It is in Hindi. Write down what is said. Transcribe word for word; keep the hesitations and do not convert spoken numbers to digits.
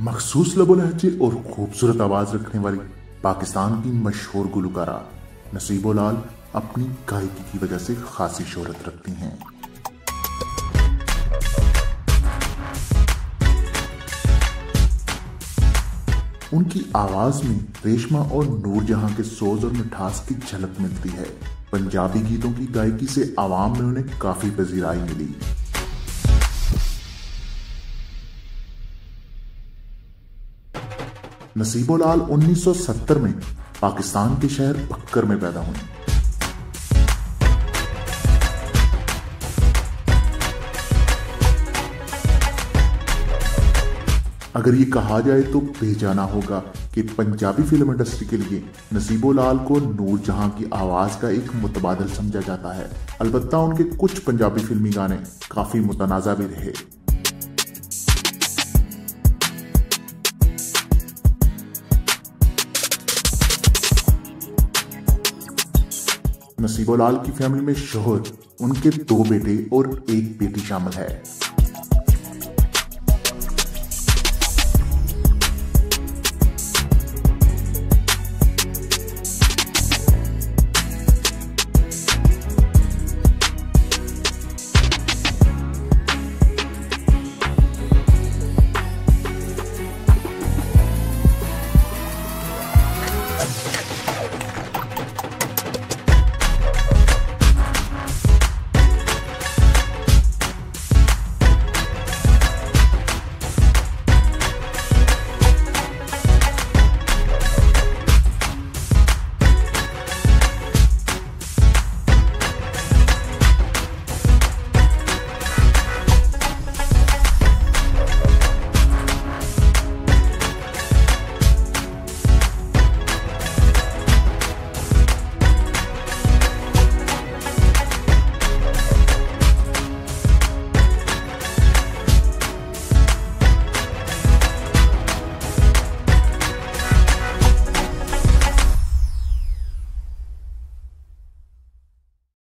मखसूस लबो लहजे और खूबसूरत आवाज रखने वाली पाकिस्तान की मशहूर गुलकारा नसीबो लाल अपनी गायकी की वजह से खासी शोहरत रखती हैं। उनकी आवाज में रेशमा और नूरजहां के सोज और मिठास की झलक मिलती है। पंजाबी गीतों की गायकी से आवाम में उन्हें काफी पजीराई मिली। नसीबो लाल उन्नीस सौ सत्तर में पाकिस्तान के शहर बक्कर में पैदा हुई। अगर ये कहा जाए तो बेजाना होगा कि पंजाबी फिल्म इंडस्ट्री के लिए नसीबो लाल को नूरजहां की आवाज का एक मुतबादल समझा जाता है। अलबत्ता उनके कुछ पंजाबी फिल्मी गाने काफी मुतनाज़ा भी रहे। नसीबो लाल की फैमिली में शोहर, उनके दो बेटे और एक बेटी शामिल है।